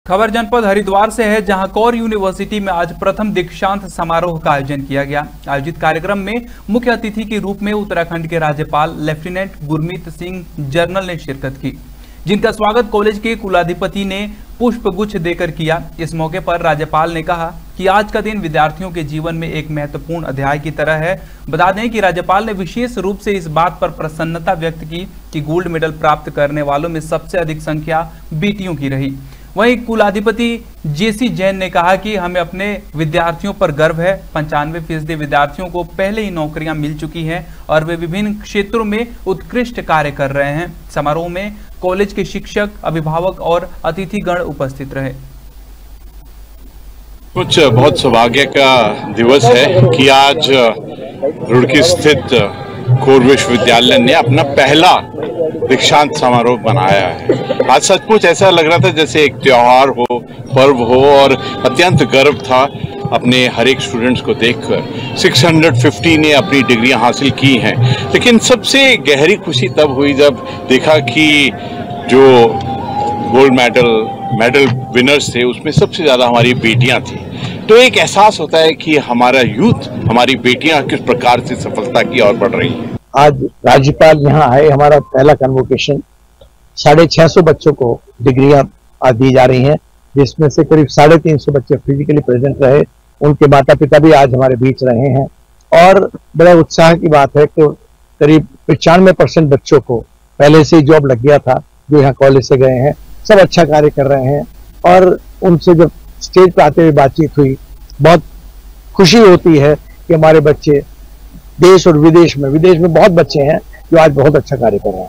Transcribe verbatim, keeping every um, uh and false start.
खबर जनपद हरिद्वार से है, जहां कौर यूनिवर्सिटी में आज प्रथम दीक्षांत समारोह का आयोजन किया गया। आयोजित कार्यक्रम में मुख्य अतिथि के रूप में उत्तराखंड के राज्यपाल लेफ्टिनेंट गुरमीत सिंह जर्नल ने शिरकत की, जिनका स्वागत कॉलेज के कुलाधिपति ने पुष्प गुच्छ देकर किया। इस मौके पर राज्यपाल ने कहा कि आज का दिन विद्यार्थियों के जीवन में एक महत्वपूर्ण अध्याय की तरह है। बता दें कि राज्यपाल ने विशेष रूप से इस बात पर प्रसन्नता व्यक्त की कि गोल्ड मेडल प्राप्त करने वालों में सबसे अधिक संख्या बेटियों की रही। वहीं कुलाधिपति जेसी जैन ने कहा कि हमें अपने विद्यार्थियों पर गर्व है। पंचानवे फीसदी विद्यार्थियों को पहले ही नौकरियां मिल चुकी हैं और वे विभिन्न क्षेत्रों में उत्कृष्ट कार्य कर रहे हैं। समारोह में कॉलेज के शिक्षक, अभिभावक और अतिथिगण उपस्थित रहे। कुछ बहुत सौभाग्य का दिवस है कि आज रुड़की स्थित कौर विश्वविद्यालय ने अपना पहला दीक्षांत समारोह बनाया है। आज सचमुच ऐसा लग रहा था जैसे एक त्योहार हो, पर्व हो, और अत्यंत गर्व था अपने हर एक स्टूडेंट्स को देखकर। छह सौ पचास ने अपनी डिग्रियां हासिल की हैं, लेकिन सबसे गहरी खुशी तब हुई जब देखा कि जो गोल्ड मेडल मेडल विनर्स थे उसमें सबसे ज़्यादा हमारी बेटियां थी। तो एक एहसास होता है कि हमारा यूथ, हमारी बेटियां किस प्रकार से सफलता की ओर बढ़ रही हैं। आज राज्यपाल यहाँ आए, हमारा पहला कन्वोकेशन, साढ़े छह सौ बच्चों को डिग्रियां आज दी जा रही हैं, जिसमें से करीब साढ़े तीन सौ बच्चे फिजिकली प्रेजेंट रहे। उनके माता पिता भी आज हमारे बीच रहे हैं और बड़ा उत्साह की बात है कि करीब पचानवे परसेंट बच्चों को पहले से ही जॉब लग गया था जो यहाँ कॉलेज से गए हैं। सब अच्छा कार्य कर रहे हैं और उनसे जब स्टेज पर आते हुए बातचीत हुई, बहुत खुशी होती है कि हमारे बच्चे देश और विदेश में विदेश में बहुत बच्चे हैं जो आज बहुत अच्छा कार्य कर रहे हैं।